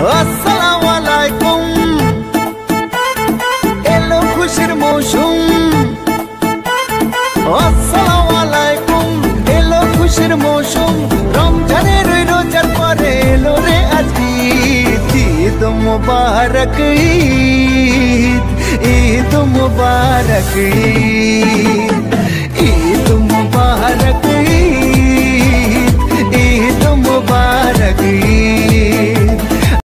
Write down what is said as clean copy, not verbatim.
আসসালামু আলাইকুম, এলো খুশির মৌসুম। আসসালামু আলাইকুম, এলো খুশির মৌসুম। রমজানের রোজার পরে এলো রে আজ ঈদ। ঈদ মুবারক ঈদ, ঈদ মুবারক ঈদ।